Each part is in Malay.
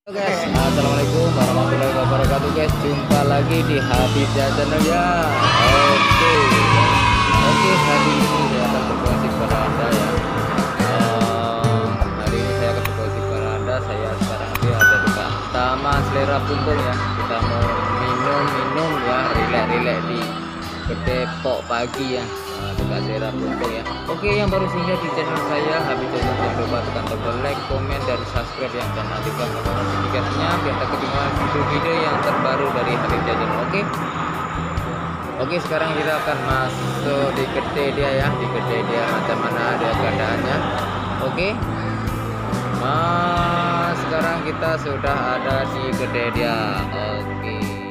Halo guys, assalamualaikum warahmatullahi wabarakatuh guys. Jumpa lagi di Habib Channel ya. Oke, hari ini saya akan berkongsi kepada anda ya. Hari ini saya akan berkongsi kepada anda. Saya sekarang ada di Taman Selera Pumpung ya. Kita mau minum ya, rileks di Depok pagi ya. Dekat Selera Pumpung ya. Oke, yang baru singgah di channel saya Habib Channel, jangan lupa tekan tombol like, komen, dan subscribe ya, dan aktifkan notifikasinya biar tak ketinggalan video-video yang terbaru dari Habib Channel. Oke, sekarang kita akan masuk di kedai dia ya, di kedai dia macam mana ada keadaannya. Oke, sekarang kita sudah ada di kedai dia. Oke.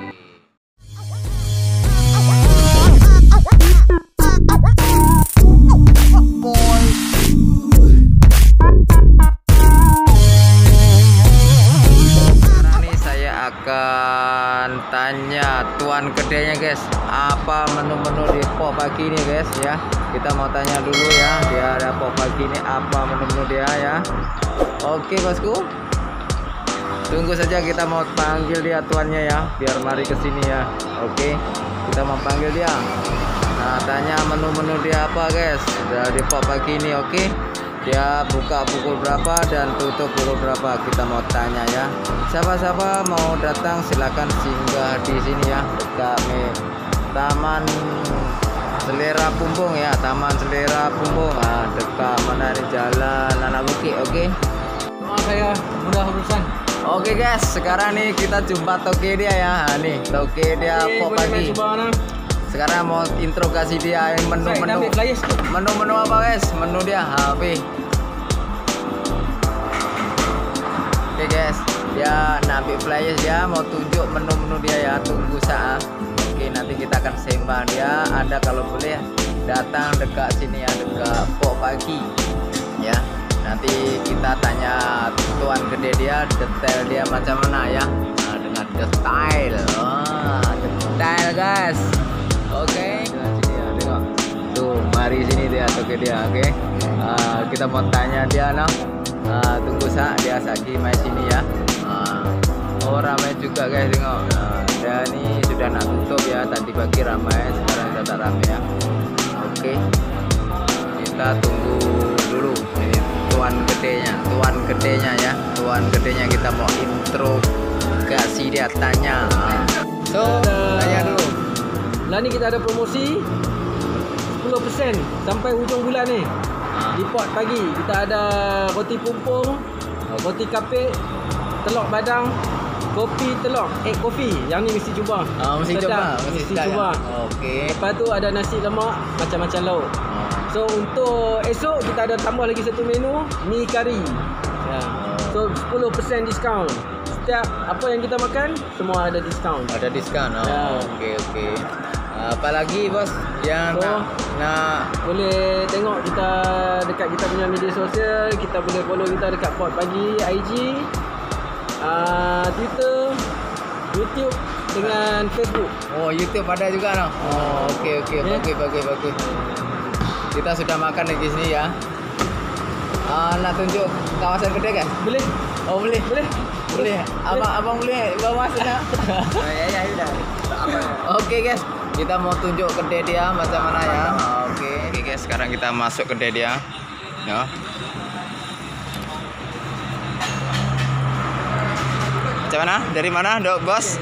Akan tanya tuan kedainya guys, apa menu-menu di pop pagi ini guys ya. Kita mau tanya dulu ya, dia ada pop pagi ini apa menu-menu dia ya. Oke bosku, tunggu saja, kita mau panggil dia tuannya ya, biar mari ke sini ya. Oke, kita mau panggil dia. Nah, tanya menu-menu dia apa guys dari pop pagi ini. Oke, dia buka pukul berapa dan tutup pukul berapa, kita mau tanya ya. Siapa-siapa mau datang silakan singgah di sini ya, dekat Taman Selera Pumpung ya, Taman Selera Pumpung. Nah, dekat mana nih, Jalan Anak Bukit. Oke, Doa saya mudah urusan. Oke guys, sekarang nih kita jumpa toke dia ya. Nah, nih toke dia pop pagi. Sekarang mau interogasi dia yang menu-menu apa guys, menu dia HP. Oke guys, dia nabi flyers, dia mau tunjuk menu-menu dia ya, tunggu saat. Oke, nanti kita akan sembang dia. Ada kalau boleh datang dekat sini ya, dekat pop pagi ya. Nanti kita tanya tuan gede dia, detail dia macam mana ya. Nah, dengan detail, detail guys. Oke, tengok tuh, mari sini dia toke dia. Oke, kita mau tanya dia nah. Tunggu saat dia lagi main sini ya. Oh, ramai juga guys, tengok. Dia ini sudah nak tutup ya, tadi pagi ramai, sekarang sudah tak ramai ya. Oke, kita tunggu dulu. Ini tuan gedenya ya, tuan gedenya kita mau interogasi dia, tanya. Tanya dulu. Lah ni kita ada promosi 10% sampai hujung bulan ni. Di pot pagi kita ada roti pumpung, roti kapit, telur badang, kopi telur, kopi. Yang ni mesti cuba. Mesti cuba. Okey. Lepas tu ada nasi lemak, macam-macam lauk. So untuk esok kita ada tambah lagi satu menu, mi kari. Ya. So 10% diskaun. Setiap apa yang kita makan semua ada diskaun. Ada diskaun. Ya. Okey. Apalagi bos yang nak boleh tengok kita dekat kita punya media sosial. Kita boleh follow kita dekat Pot Pagi IG, Twitter, YouTube dengan Facebook. Oh, YouTube ada juga no. Oh, okey. Bagus. Kita sudah makan di sini ya. Nak tunjuk kawasan kedai kan? Boleh? Oh, boleh. Abang boleh bawa sana. Ya udah. Oke guys, kita mau tunjuk kedai dia macam mana ya. Oke guys, sekarang kita masuk kedai dia ya. Macam mana? Dari mana dok bos?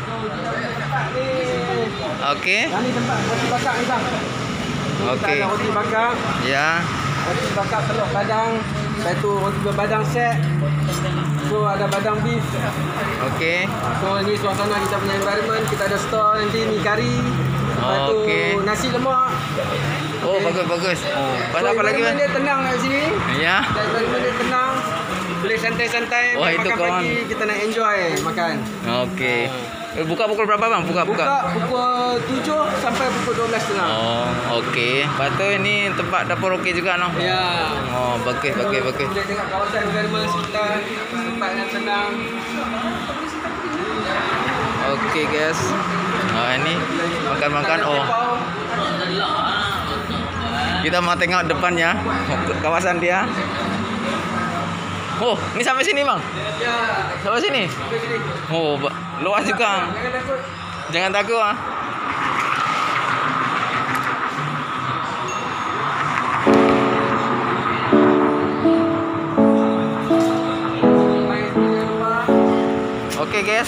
Oke. Ini tempat roti bakar ni bang. Oke. Roti bakar. Ya. Roti bakar telur badang. Lepas tu roti badang set. So ada badang beef. Oke. So ini suasana kita punya environment. Kita ada store nanti mi kari. Lepas tu nasi lemak. Oh, bagus. Pasal apa lagi bang? Dia tenang kat sini. Ya. Environment dia tenang. Boleh santai-santai. Wah, itu makan kawan. pagi kita nak enjoy makan. Oke. Buka pukul berapa bang? Buka Pukul 7 sampai pukul 12.30. Oh, okey. Lepas tu ini tempat dapur okey juga no? Ya. Oh, bagus. Boleh tengok kawasan environment sekitar, tempat yang tenang. Okey guys. Ini makan-makan. Oh. Kita mau tengok depannya, kawasan dia. Oh, ini sampai sini bang? Ya. Sampai sini? Sampai sini. Oh, luas juga. Jangan takut. Jangan takut ah. Oke guys.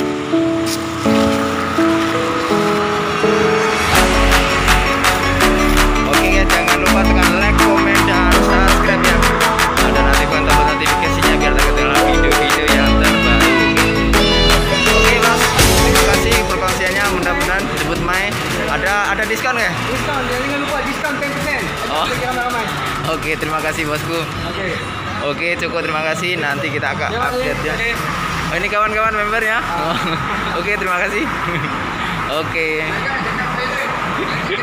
Oke guys, jangan lupa tekan like, komen, dan subscribe ya. Dan aktifkan tombol notifikasinya biar tak ketinggalan video-video yang terbaru. Oke bang, terima kasih perkongsiannya. Mudah-mudahan disebut Mai. Ada diskon ya? Diskon, jangan lupa diskon 10%. Oh. Ramai-ramai. Oke, terima kasih bosku. Oke. Oke, cukup terima kasih. Nanti kita akan Ya, update ya. oke. Oh, ini kawan-kawan membernya. Oke, terima kasih. Oke.